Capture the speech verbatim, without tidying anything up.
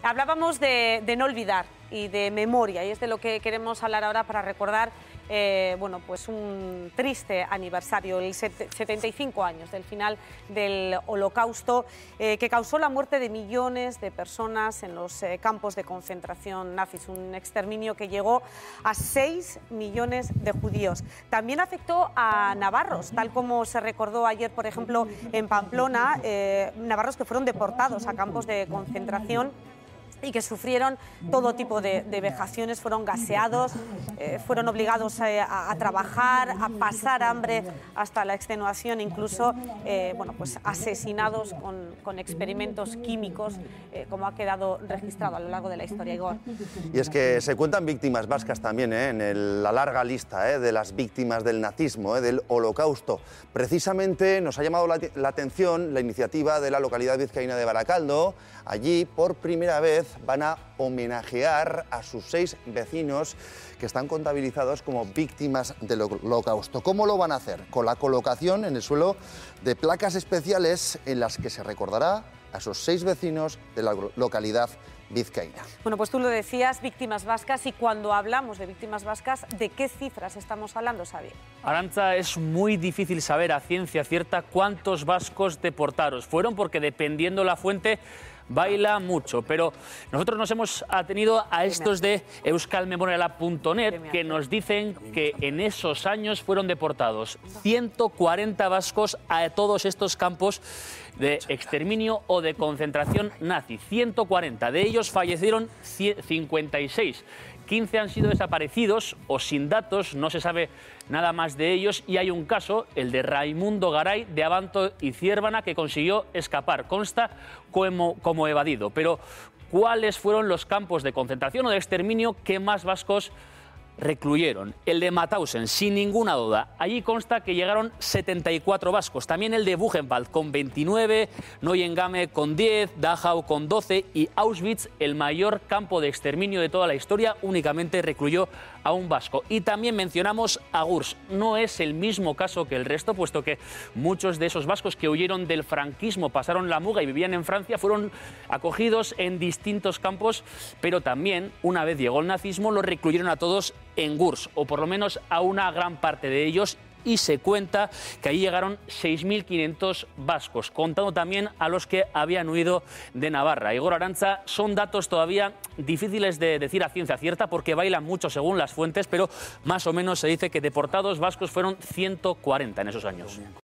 Hablábamos de, de no olvidar y de memoria, y es de lo que queremos hablar ahora para recordar eh, bueno, pues un triste aniversario, el setenta y cinco años del final del Holocausto, eh, que causó la muerte de millones de personas en los eh, campos de concentración nazis, un exterminio que llegó a seis millones de judíos. También afectó a navarros, tal como se recordó ayer, por ejemplo, en Pamplona, eh, navarros que fueron deportados a campos de concentración y que sufrieron todo tipo de, de vejaciones, fueron gaseados, eh, fueron obligados eh, a, a trabajar, a pasar hambre hasta la extenuación, incluso eh, bueno, pues asesinados con, con experimentos químicos, eh, como ha quedado registrado a lo largo de la historia, Igor. Y es que se cuentan víctimas vascas también eh, en el, la larga lista eh, de las víctimas del nazismo, eh, del Holocausto. Precisamente nos ha llamado la, la atención la iniciativa de la localidad vizcaína de Baracaldo. Allí, por primera vez, van a homenajear a sus seis vecinos que están contabilizados como víctimas del Holocausto. ¿Cómo lo van a hacer? Con la colocación en el suelo de placas especiales en las que se recordará a esos seis vecinos de la localidad vizcaína. Bueno, pues tú lo decías, víctimas vascas, y cuando hablamos de víctimas vascas, ¿de qué cifras estamos hablando, Xavi? Arantza, es muy difícil saber a ciencia cierta cuántos vascos deportados fueron, porque dependiendo la fuente baila mucho, pero nosotros nos hemos atenido a estos de euskalmemoriala punto net, que nos dicen que en esos años fueron deportados ciento cuarenta vascos a todos estos campos de exterminio o de concentración nazi. ciento cuarenta, de ellos fallecieron cincuenta y seis. quince han sido desaparecidos o sin datos, no se sabe nada más de ellos, y hay un caso, el de Raimundo Garay, de Abanto y Ciérvana, que consiguió escapar. Consta como, como evadido. Pero, ¿cuáles fueron los campos de concentración o de exterminio que más vascos recluyeron? El de Mauthausen, sin ninguna duda. Allí consta que llegaron setenta y cuatro vascos. También el de Buchenwald con veintinueve, Neuengamme con diez, Dachau con doce y Auschwitz, el mayor campo de exterminio de toda la historia, únicamente recluyó a un vasco. Y también mencionamos a Gurs. No es el mismo caso que el resto, puesto que muchos de esos vascos que huyeron del franquismo, pasaron la muga y vivían en Francia, fueron acogidos en distintos campos, pero también, una vez llegó el nazismo, los recluyeron a todos en Gurs, o por lo menos a una gran parte de ellos, y se cuenta que allí llegaron seis mil quinientos vascos, contando también a los que habían huido de Navarra. Igor, Arantza, son datos todavía difíciles de decir a ciencia cierta porque bailan mucho según las fuentes, pero más o menos se dice que deportados vascos fueron ciento cuarenta en esos años.